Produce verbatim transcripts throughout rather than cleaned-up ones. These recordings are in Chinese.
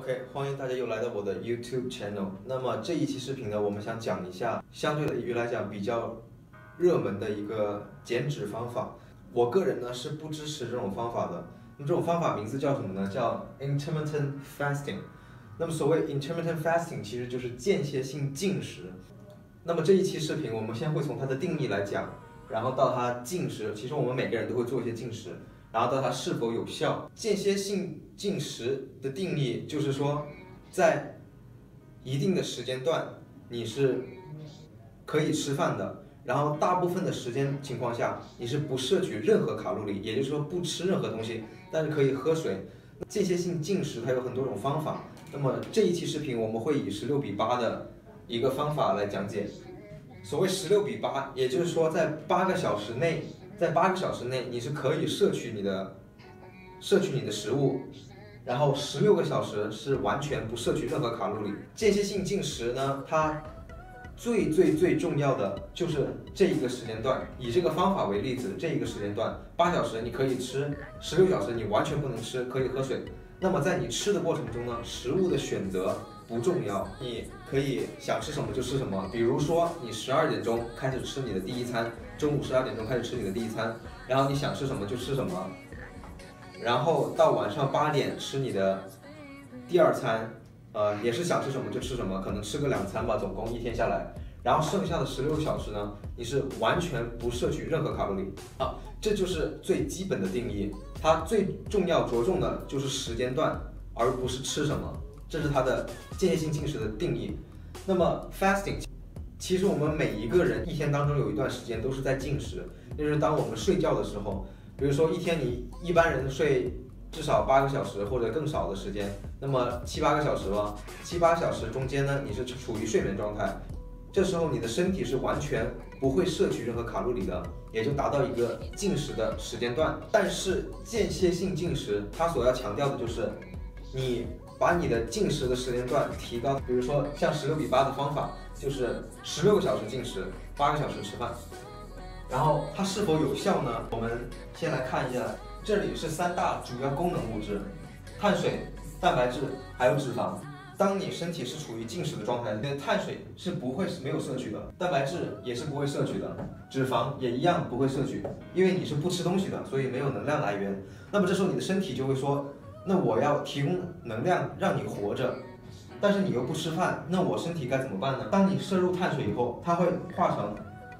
OK， 欢迎大家又来到我的 YouTube channel。那么这一期视频呢，我们想讲一下相对于来讲比较热门的一个减脂方法。我个人呢是不支持这种方法的。那么这种方法名字叫什么呢？叫 intermittent fasting。那么所谓 intermittent fasting 其实就是间歇性进食。那么这一期视频我们先会从它的定义来讲，然后到它进食，其实我们每个人都会做一些进食。然后到它是否有效。间歇性进食的定义就是说，在一定的时间段你是可以吃饭的，然后大部分的时间情况下你是不摄取任何卡路里，也就是说不吃任何东西，但是可以喝水。间歇性进食它有很多种方法，那么这一期视频我们会以十六比八的一个方法来讲解。所谓十六比八，也就是说在八个小时内。在八个小时内，你是可以摄取你的摄取你的食物，然后十六个小时是完全不摄取任何卡路里。间歇性进食呢，它最最最重要的就是这一个时间段。以这个方法为例子，这一个时间段八小时你可以吃，十六小时你完全不能吃，可以喝水。那么在你吃的过程中呢，食物的选择不重要，你可以想吃什么就吃什么。比如说你十二点钟开始吃你的第一餐。中午十二点钟开始吃你的第一餐，然后你想吃什么就吃什么，然后到晚上八点吃你的第二餐，呃，也是想吃什么就吃什么，可能吃个两餐吧，总共一天下来，然后剩下的十六小时呢，你是完全不摄取任何卡路里啊，这就是最基本的定义。它最重要着重的就是时间段，而不是吃什么，这是它的间歇性进食的定义。那么 fasting。其实我们每一个人一天当中有一段时间都是在进食，就是当我们睡觉的时候，比如说一天你一般人睡至少八个小时或者更少的时间，那么七八个小时了，七八小时中间呢你是处于睡眠状态，这时候你的身体是完全不会摄取任何卡路里的，也就达到一个进食的时间段。但是间歇性进食它所要强调的就是你把你的进食的时间段提高，比如说像十六比八的方法。就是十六个小时进食，八个小时吃饭，然后它是否有效呢？我们先来看一下，这里是三大主要功能物质：碳水、蛋白质还有脂肪。当你身体是处于进食的状态，你的碳水是不会是没有摄取的，蛋白质也是不会摄取的，脂肪也一样不会摄取，因为你是不吃东西的，所以没有能量来源。那么这时候你的身体就会说，那我要提供能量让你活着。但是你又不吃饭，那我身体该怎么办呢？当你摄入碳水以后，它会化成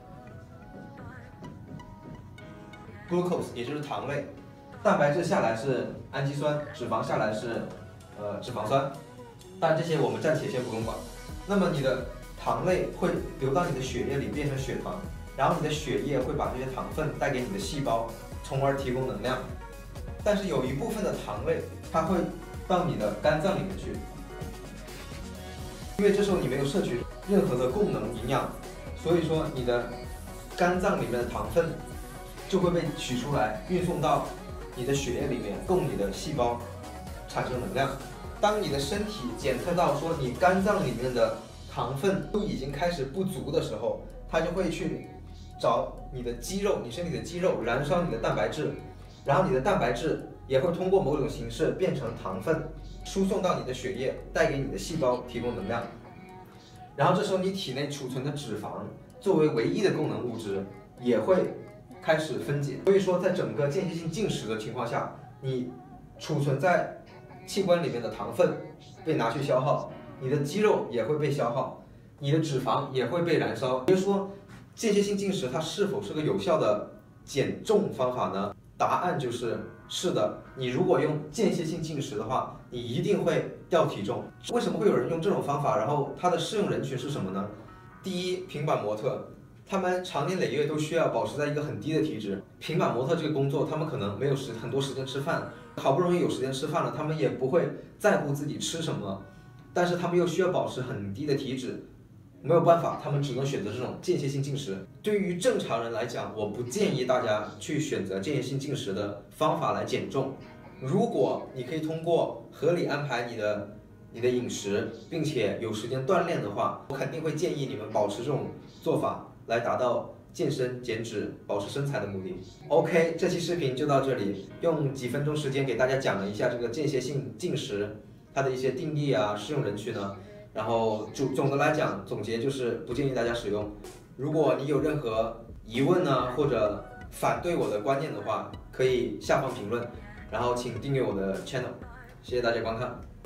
glucose， 也就是糖类，蛋白质下来是氨基酸，脂肪下来是呃脂肪酸，但这些我们暂且先不用管。那么你的糖类会流到你的血液里变成血糖，然后你的血液会把这些糖分带给你的细胞，从而提供能量。但是有一部分的糖类，它会到你的肝脏里面去。因为这时候你没有摄取任何的供能营养，所以说你的肝脏里面的糖分就会被取出来，运送到你的血液里面，供你的细胞产生能量。当你的身体检测到说你肝脏里面的糖分都已经开始不足的时候，它就会去找你的肌肉，你身体的肌肉燃烧你的蛋白质，然后你的蛋白质也会通过某种形式变成糖分。输送到你的血液，带给你的细胞提供能量，然后这时候你体内储存的脂肪作为唯一的供能物质也会开始分解。所以说，在整个间歇性进食的情况下，你储存在器官里面的糖分被拿去消耗，你的肌肉也会被消耗，你的脂肪也会被燃烧。也就是说，间歇性进食它是否是个有效的减重方法呢？答案就是是的。你如果用间歇性进食的话，你一定会掉体重。为什么会有人用这种方法？然后它的适用人群是什么呢？第一，平板模特，他们长年累月都需要保持在一个很低的体脂。平板模特这个工作，他们可能没有时很多时间吃饭，好不容易有时间吃饭了，他们也不会在乎自己吃什么，但是他们又需要保持很低的体脂。没有办法，他们只能选择这种间歇性进食。对于正常人来讲，我不建议大家去选择间歇性进食的方法来减重。如果你可以通过合理安排你的你的饮食，并且有时间锻炼的话，我肯定会建议你们保持这种做法来达到健身、减脂、保持身材的目的。OK， 这期视频就到这里，用几分钟时间给大家讲了一下这个间歇性进食。 它的一些定义啊、适用人群呢。然后总总的来讲，总结就是不建议大家使用。如果你有任何疑问呢，或者反对我的观念的话，可以下方评论，然后请订阅我的 channel，谢谢大家观看。